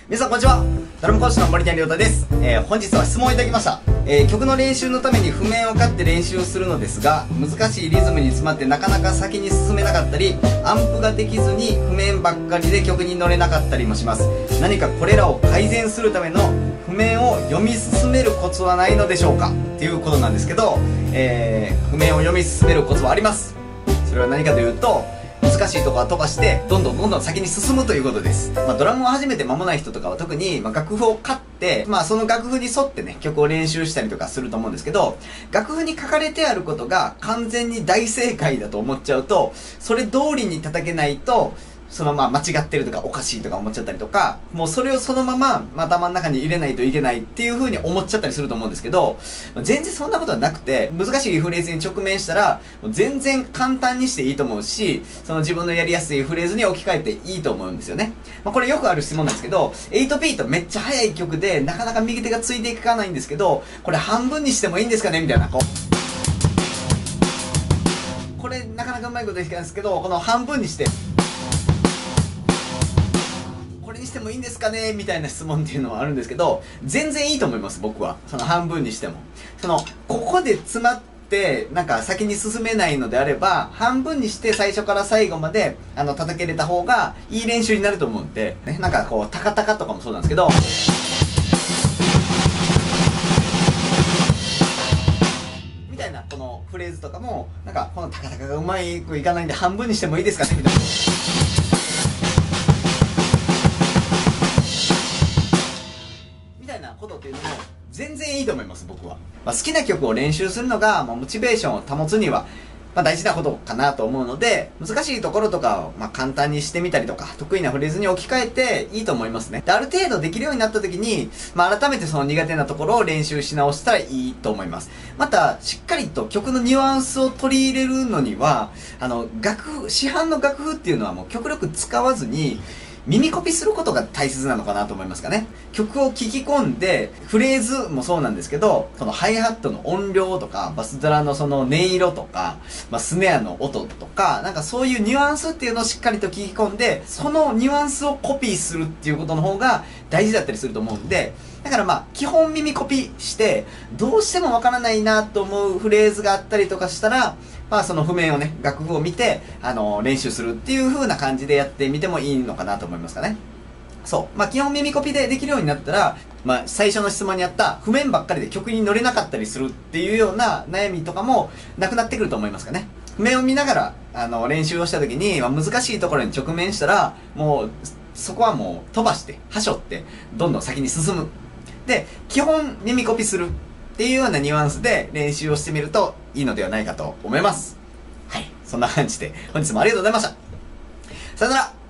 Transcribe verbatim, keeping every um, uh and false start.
皆さんこんにちは。ドラム講師の森谷亮太です。えー、本日は質問をいただきました。えー、曲の練習のために譜面を買って練習をするのですが、難しいリズムに詰まってなかなか先に進めなかったり、アンプができずに譜面ばっかりで曲に乗れなかったりもします。何かこれらを改善するための譜面を読み進めるコツはないのでしょうかっていうことなんですけど、えー、譜面を読み進めるコツはあります。それは何かというと、難しいところは飛ばしてどんどんどんどん先に進むということです。まあ、ドラムを始めて間もない人とかは特に、まあ、楽譜を買って、まあ、その楽譜に沿ってね曲を練習したりとかすると思うんですけど、楽譜に書かれてあることが完全に大正解だと思っちゃうと、それ通りに叩けないとそのまま間違ってるとかおかしいとか思っちゃったりとか、もうそれをそのまま頭の中に入れないといけないっていう風に思っちゃったりすると思うんですけど、全然そんなことはなくて、難しいフレーズに直面したら全然簡単にしていいと思うし、その自分のやりやすいフレーズに置き換えていいと思うんですよね。まあ、これよくある質問なんですけど、はちビートめっちゃ速い曲でなかなか右手がついていかないんですけど、これ半分にしてもいいんですかねみたいな、こうこれなかなかうまいことできないんですけど、この半分にしてにしてもいいんですかねみたいな質問っていうのはあるんですけど、全然いいと思います。僕はその半分にしても、そのここで詰まってなんか先に進めないのであれば、半分にして最初から最後まであの叩けれた方がいい練習になると思うんで、ね、なんかこうタカタカとかもそうなんですけど、みたいなこのフレーズとかもなんかこのタカタカがうまいくいかないんで半分にしてもいいですかねみたいなことっていうのも全然いいと思います。僕は、まあ、好きな曲を練習するのが、まあ、モチベーションを保つには、まあ、大事なことかなと思うので、難しいところとかを、まあ、簡単にしてみたりとか、得意なフレーズに置き換えていいと思いますね。で、ある程度できるようになった時に、まあ、改めてその苦手なところを練習し直したらいいと思います。またしっかりと曲のニュアンスを取り入れるのには、あの楽譜、市販の楽譜っていうのはもう極力使わずに耳コピすることが大切なのかなと思いますかね。曲を聴き込んで、フレーズもそうなんですけど、そのハイハットの音量とか、バスドラのその音色とか、まあ、スネアの音とか、なんかそういうニュアンスっていうのをしっかりと聴き込んで、そのニュアンスをコピーするっていうことの方が大事だったりすると思うんで、だからまあ、基本耳コピして、どうしてもわからないなと思うフレーズがあったりとかしたら、まあその譜面をね、楽譜を見て、あのー、練習するっていう風な感じでやってみてもいいのかなと思いますかね。そう。まあ基本耳コピでできるようになったら、まあ最初の質問にあった譜面ばっかりで曲に乗れなかったりするっていうような悩みとかもなくなってくると思いますかね。譜面を見ながら、あのー、練習をした時に、まあ、難しいところに直面したら、もう、そこはもう飛ばして、はしょって、どんどん先に進む。で、基本耳コピするっていうようなニュアンスで練習をしてみるといいのではないかと思います。はい。そんな感じで本日もありがとうございました。さよなら。